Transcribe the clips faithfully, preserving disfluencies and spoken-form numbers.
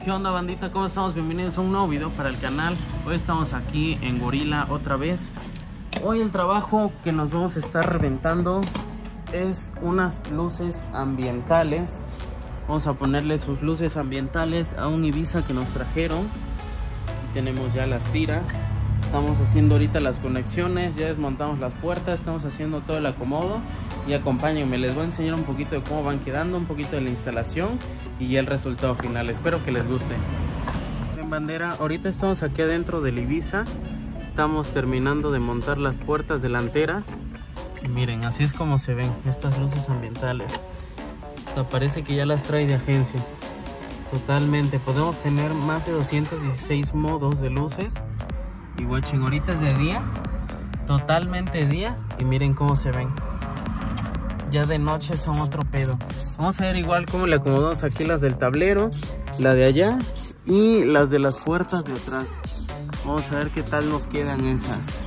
¿Qué onda, bandita? ¿Cómo estamos? Bienvenidos a un nuevo video para el canal. Hoy estamos aquí en Gorila otra vez. Hoy el trabajo que nos vamos a estar reventando es unas luces ambientales. Vamos a ponerle sus luces ambientales a un Ibiza que nos trajeron. Aquí tenemos ya las tiras. Estamos haciendo ahorita las conexiones, ya desmontamos las puertas, estamos haciendo todo el acomodo. Y acompáñenme, les voy a enseñar un poquito de cómo van quedando, un poquito de la instalación y el resultado final. Espero que les guste. En bandera, ahorita estamos aquí adentro del Ibiza. Estamos terminando de montar las puertas delanteras. Y miren, así es como se ven estas luces ambientales. Hasta parece que ya las trae de agencia. Totalmente, podemos tener más de doscientos dieciséis modos de luces. Y watching, ahorita es de día, totalmente día. Y miren cómo se ven. Ya de noche son otro pedo. Vamos a ver igual cómo le acomodamos aquí las del tablero, la de allá y las de las puertas de atrás. Vamos a ver qué tal nos quedan esas.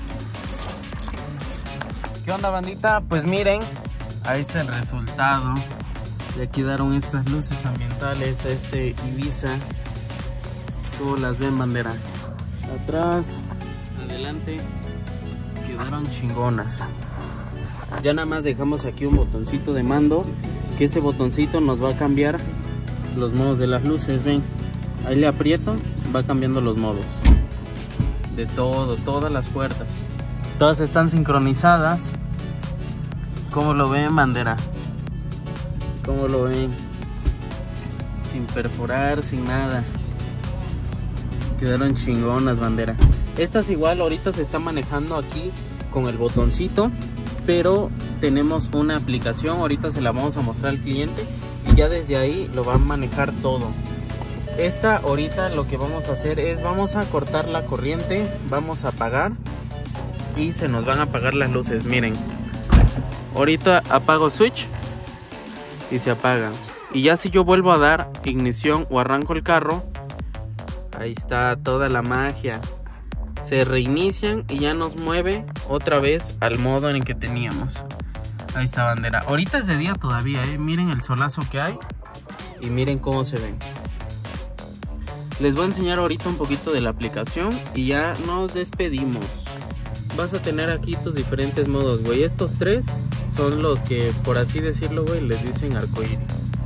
¿Qué onda, bandita? Pues miren, ahí está el resultado. Ya quedaron estas luces ambientales a este Ibiza. ¿Cómo las ven, bandera? Atrás, adelante, quedaron chingonas. Ya nada más dejamos aquí un botoncito de mando, que ese botoncito nos va a cambiar los modos de las luces. Ven, ahí le aprieto, va cambiando los modos de todo, todas las puertas. Todas están sincronizadas. ¿Cómo lo ven, bandera? ¿Cómo lo ven? Sin perforar, sin nada. Quedaron chingonas, bandera. Estas igual ahorita se está manejando aquí con el botoncito, pero tenemos una aplicación, ahorita se la vamos a mostrar al cliente y ya desde ahí lo va a manejar todo. Esta ahorita lo que vamos a hacer es, vamos a cortar la corriente, vamos a apagar y se nos van a apagar las luces. Miren, ahorita apago el switch y se apaga. Y ya si yo vuelvo a dar ignición o arranco el carro, ahí está toda la magia. Se reinician y ya nos mueve otra vez al modo en el que teníamos. Ahí está, bandera. Ahorita es de día todavía, ¿eh? Miren el solazo que hay y miren cómo se ven. Les voy a enseñar ahorita un poquito de la aplicación y ya nos despedimos. Vas a tener aquí tus diferentes modos, güey. Estos tres son los que, por así decirlo, güey, les dicen arcoíris.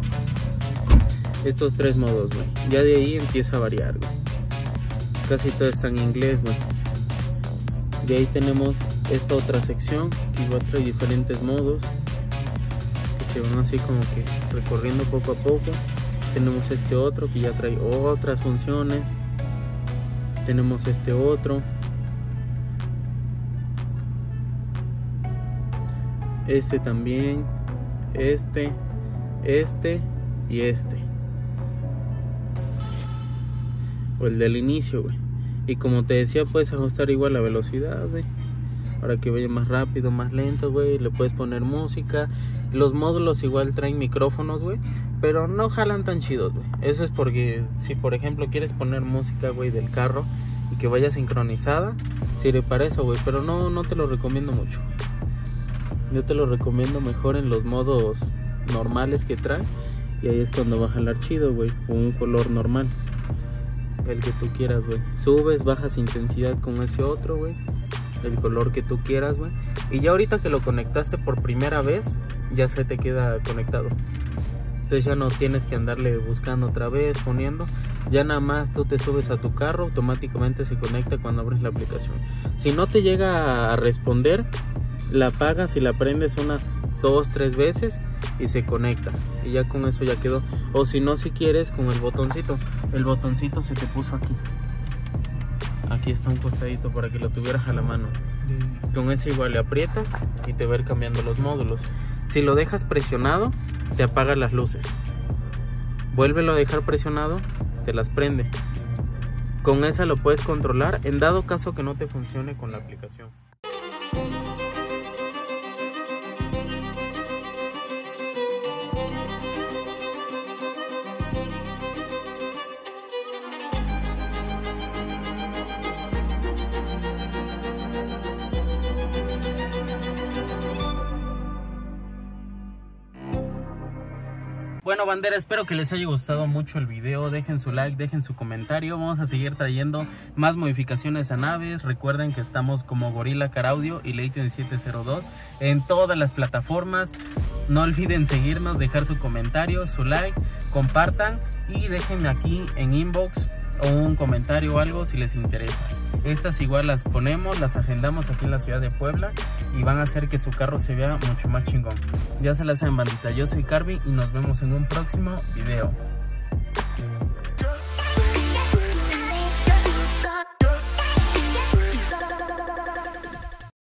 Estos tres modos, güey. Ya de ahí empieza a variar, güey. Casi todo está en inglés, güey. De ahí tenemos esta otra sección que igual trae diferentes modos que se van así como que recorriendo poco a poco. Tenemos este otro que ya trae otras funciones. Tenemos este otro. Este también. Este. Este. Y este. O el del inicio, güey. Y como te decía, puedes ajustar igual la velocidad, güey, para que vaya más rápido, más lento, güey. Le puedes poner música. Los módulos igual traen micrófonos, güey, pero no jalan tan chidos, güey. Eso es porque si por ejemplo quieres poner música, güey, del carro y que vaya sincronizada, sirve para eso, güey, pero no, no te lo recomiendo mucho. Yo te lo recomiendo mejor en los modos normales que trae. Y ahí es cuando va a jalar chido, güey, con un color normal, el que tú quieras, güey. Subes, bajas intensidad con ese otro, güey, el color que tú quieras, güey. Y ya ahorita que lo conectaste por primera vez, ya se te queda conectado. Entonces ya no tienes que andarle buscando otra vez, poniendo. Ya nada más tú te subes a tu carro, automáticamente se conecta cuando abres la aplicación. Si no te llega a responder, la apagas y la prendes unas dos, tres veces y se conecta. Y ya con eso ya quedó. O si no, si quieres, con el botoncito. El botoncito se te puso aquí. Aquí está un costadito para que lo tuvieras a la mano. Con eso igual le aprietas y te va a ir cambiando los módulos. Si lo dejas presionado, te apaga las luces. Vuélvelo a dejar presionado, te las prende. Con esa lo puedes controlar en dado caso que no te funcione con la aplicación. Bueno, bandera, espero que les haya gustado mucho el video. Dejen su like, dejen su comentario. Vamos a seguir trayendo más modificaciones a naves. Recuerden que estamos como Gorilla Car Audio y Layton siete cero dos en todas las plataformas. No olviden seguirnos, dejar su comentario, su like, compartan y déjenme aquí en inbox o un comentario o algo si les interesa. Estas igual las ponemos, las agendamos aquí en la ciudad de Puebla y van a hacer que su carro se vea mucho más chingón. Ya se la saben, bandita, yo soy Carby y nos vemos en un próximo video.